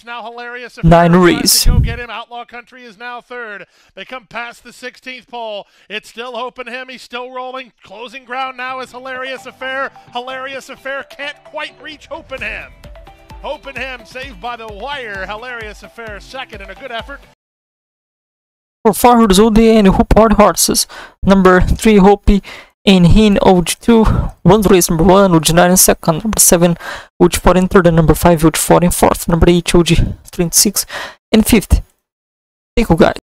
now Hilarious 9 race. Go get him. Outlaw Country is now third. They come past the 16th pole. It's still Hopenham. He's still rolling. Closing ground now is Hilarious Affair. Hilarious Affair can't quite reach Hopenham. Hopenham saved by the wire. Hilarious Affair second in a good effort. For 400 ODA and Hoop-Hard horses, number 3 Hopi and Hin OG2 won the race. Number 1 OG9 in second, number 7 OG4 in third, and number 5 OG4 in fourth, number 8 OG3 in sixth and fifth. Thank you guys.